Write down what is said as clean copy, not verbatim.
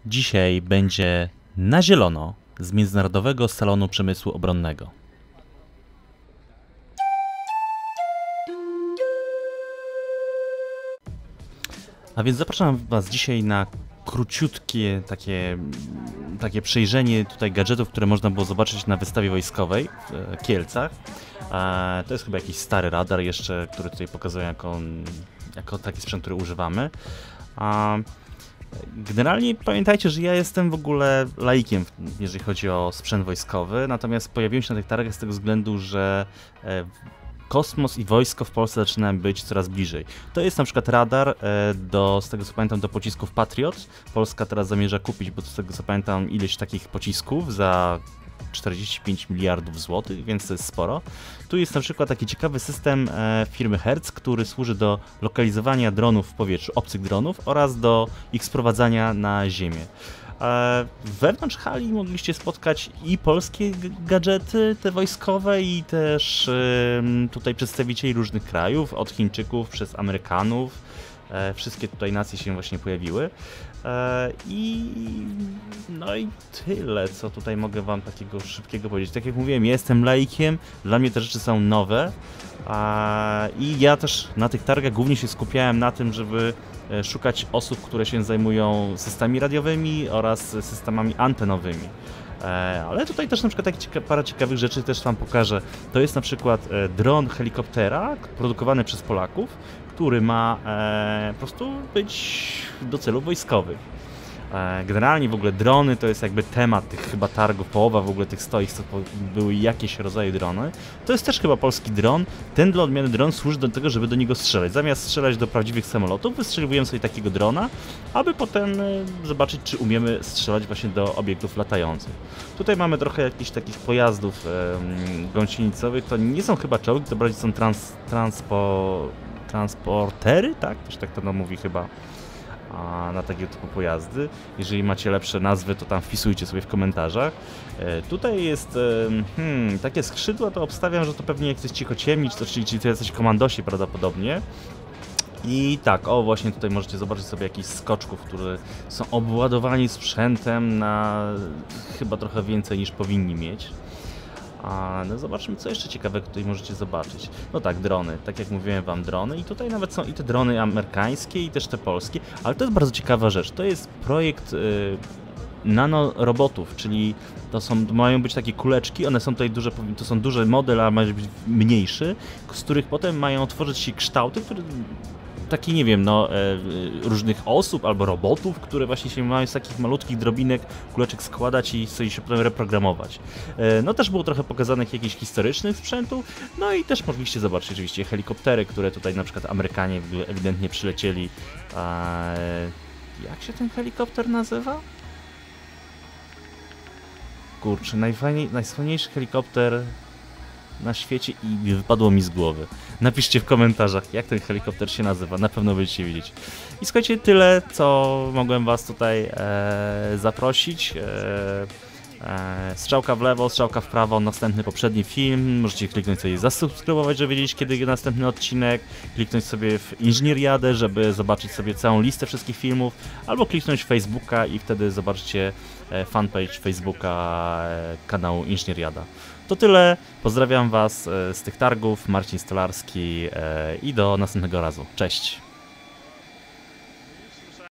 Dzisiaj będzie na zielono z Międzynarodowego Salonu Przemysłu Obronnego. A więc zapraszam Was dzisiaj na króciutkie takie przejrzenie tutaj gadżetów, które można było zobaczyć na wystawie wojskowej w Kielcach. To jest chyba jakiś stary radar jeszcze, który tutaj pokazuje jako taki sprzęt, który używamy. Generalnie pamiętajcie, że ja jestem w ogóle laikiem, jeżeli chodzi o sprzęt wojskowy, natomiast pojawiłem się na tych targach z tego względu, że kosmos i wojsko w Polsce zaczynają być coraz bliżej. To jest na przykład radar z tego co pamiętam, do pocisków Patriot. Polska teraz zamierza kupić, bo z tego co pamiętam, ileś takich pocisków za 45 miliardów złotych, więc to jest sporo. Tu jest na przykład taki ciekawy system firmy Hertz, który służy do lokalizowania dronów w powietrzu, obcych dronów oraz do ich sprowadzania na ziemię. Wewnątrz hali mogliście spotkać i polskie gadżety, te wojskowe, i też tutaj przedstawicieli różnych krajów, od Chińczyków przez Amerykanów. Wszystkie tutaj nacje się właśnie pojawiły. No i tyle, co tutaj mogę Wam takiego szybkiego powiedzieć. Tak jak mówiłem, ja jestem laikiem, dla mnie te rzeczy są nowe i ja też na tych targach głównie się skupiałem na tym, żeby szukać osób, które się zajmują systemami radiowymi oraz systemami antenowymi. Ale tutaj też na przykład parę ciekawych rzeczy też Wam pokażę. To jest na przykład dron helikoptera produkowany przez Polaków, który ma po prostu być do celów wojskowych. Generalnie w ogóle drony to jest jakby temat tych chyba targów, połowa w ogóle tych stoisk to były jakieś rodzaje drony. To jest też chyba polski dron. Ten dla odmiany dron służy do tego, żeby do niego strzelać. Zamiast strzelać do prawdziwych samolotów, wystrzeliwujemy sobie takiego drona, aby potem zobaczyć, czy umiemy strzelać właśnie do obiektów latających. Tutaj mamy trochę jakichś takich pojazdów gąsienicowych. To nie są chyba czołgi, to bardziej są transportery, tak? Też tak to mówi chyba. Na takiego typu pojazdy. Jeżeli macie lepsze nazwy, to tam wpisujcie sobie w komentarzach. Tutaj jest takie skrzydła, to obstawiam, że to pewnie jak coś cichociemnić, czyli to jacyś komandosi prawdopodobnie. I tak, właśnie tutaj możecie zobaczyć sobie jakichś skoczków, które są obładowani sprzętem na chyba trochę więcej niż powinni mieć. No zobaczmy, co jeszcze ciekawego tutaj możecie zobaczyć. No tak, drony, tak jak mówiłem Wam, drony, i tutaj nawet są i te drony amerykańskie, i też te polskie, ale to jest bardzo ciekawa rzecz. To jest projekt nanorobotów, czyli mają być takie kuleczki, one są tutaj duże, to są duże model, a mają być mniejszy, z których potem mają tworzyć się kształty, które taki, nie wiem, różnych osób albo robotów, które właśnie się mają z takich malutkich drobinek, kuleczek składać i sobie się potem reprogramować. No też było trochę pokazanych jakichś historycznych sprzętów, no i też mogliście zobaczyć oczywiście helikoptery, które tutaj na przykład Amerykanie ewidentnie przylecieli. Jak się ten helikopter nazywa? Kurczę, najsłynniejszy helikopter na świecie i wypadło mi z głowy. Napiszcie w komentarzach, jak ten helikopter się nazywa, na pewno będziecie wiedzieć. I słuchajcie, tyle, co mogłem Was tutaj zaprosić. Strzałka w lewo, strzałka w prawo, następny poprzedni film. Możecie kliknąć sobie zasubskrybować, żeby wiedzieć, kiedy następny odcinek. Kliknąć sobie w Inżynieriadę, żeby zobaczyć sobie całą listę wszystkich filmów. Albo kliknąć w Facebooka i wtedy zobaczycie fanpage Facebooka kanału Inżynieriada. To tyle, pozdrawiam Was z tych targów, Marcin Stolarski i do następnego razu. Cześć!